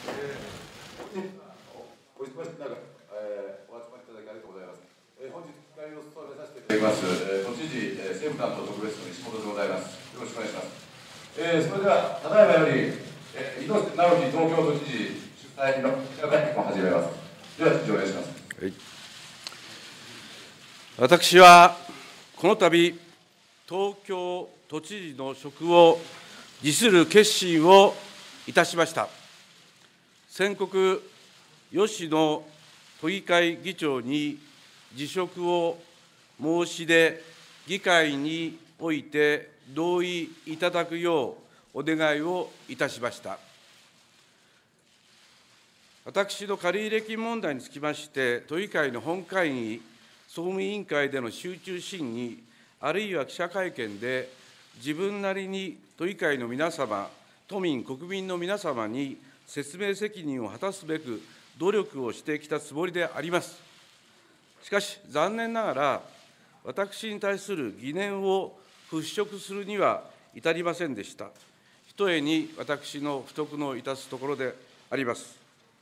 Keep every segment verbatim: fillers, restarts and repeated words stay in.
お忙しい中、えー、お集まりいただきありがとうございます。えー、本日、司会を務めさせていただきます、えー、都知事、えー、政務担当特別の西本でございます。よろしくお願いします。えー、それでは、ただいまより、えー、井戸直樹東京都知事主催の記者会見を始めます。では、知事お願いします。はい、 私は、この度、東京都知事の職を辞する決心をいたしました。先刻、吉野都議会議長に辞職を申し出、議会において同意いただくようお願いをいたしました。私の借入金問題につきまして、都議会の本会議、総務委員会での集中審議、あるいは記者会見で、自分なりに都議会の皆様、都民、国民の皆様に説明責任を果たすべく努力をしてきたつもりであります。しかし、残念ながら、私に対する疑念を払拭するには至りませんでした。ひとえに私の不徳の致すところであります。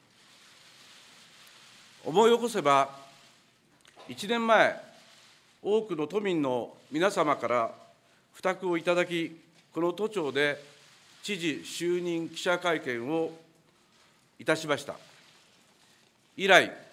思い起こせば、いちねんまえ、多くの都民の皆様から付託をいただき、この都庁で知事就任記者会見をいたしました。以来、